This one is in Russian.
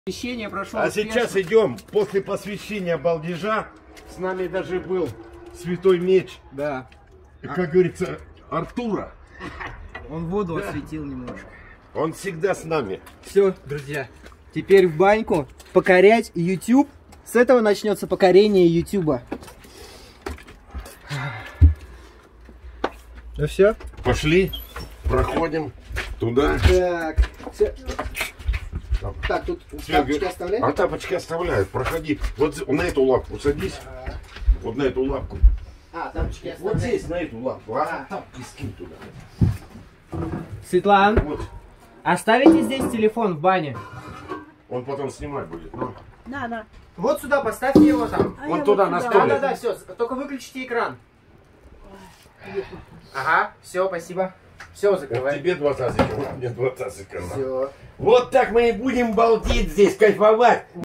Посвящение прошло А успешно. сейчас идем после посвящения балдежа. С нами даже был святой меч. Да. Как говорится, Артура. Он воду осветил немножко. Он всегда с нами. Все, друзья. Теперь в баньку покорять YouTube. С этого начнется покорение YouTube. Ну все? Пошли, проходим туда. Так. Всё. Так, тут тапочки оставляем? А тапочки оставляют. Проходи. Вот на эту лапку садись. Вот на эту лапку. А, тапочки оставляем. Вот здесь, на эту лапку. А тапки скинь туда. Светлан, Вот. оставите здесь телефон в бане. Он потом снимать будет. Ну. На. Вот сюда поставьте его там. А Вон я туда, вот на сюда. столе. Да, все. Только выключите экран. Ага, все, спасибо. Все, Вот закрывай. тебе 2 тазика, вот мне 2 тазика. Все. Вот так мы и будем балдеть здесь, кайфовать.